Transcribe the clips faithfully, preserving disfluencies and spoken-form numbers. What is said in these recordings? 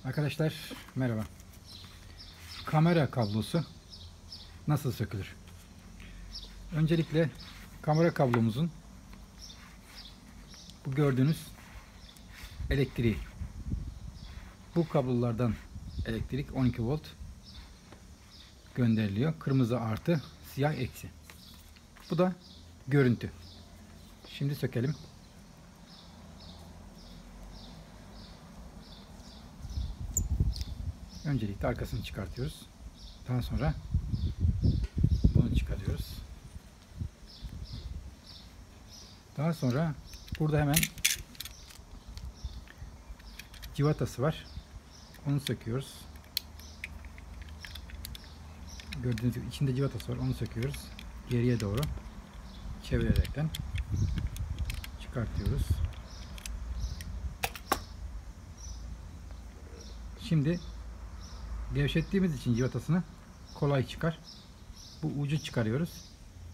Arkadaşlar merhaba. Kamera kablosu nasıl sökülür? Öncelikle kamera kablomuzun bu gördüğünüz elektriği, bu kablolardan elektrik on iki volt gönderiliyor. Kırmızı artı, siyah eksi. Bu da görüntü. Şimdi sökelim. Öncelikle arkasını çıkartıyoruz. Daha sonra bunu çıkarıyoruz. Daha sonra burada hemen civatası var. Onu söküyoruz. Gördüğünüz gibi içinde civatası var. Onu söküyoruz. Geriye doğru çevirerekten çıkartıyoruz. Şimdi gevşettiğimiz için civatasını kolay çıkar. Bu ucu çıkarıyoruz.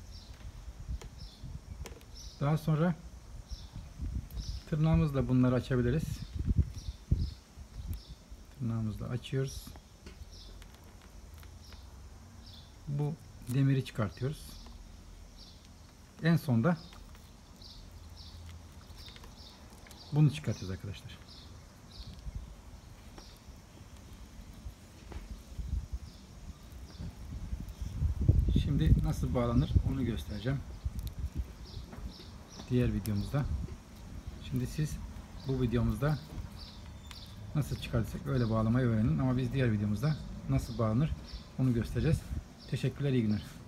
Daha sonra tırnağımızla bunları açabiliriz. Tırnağımızla açıyoruz. Bu demiri çıkartıyoruz. En sonda bunu çıkartıyoruz arkadaşlar. Şimdi nasıl bağlanır onu göstereceğim diğer videomuzda. Şimdi siz bu videomuzda nasıl çıkartacak öyle bağlamayı öğrenin, ama biz diğer videomuzda nasıl bağlanır onu göstereceğiz. Teşekkürler, iyi günler.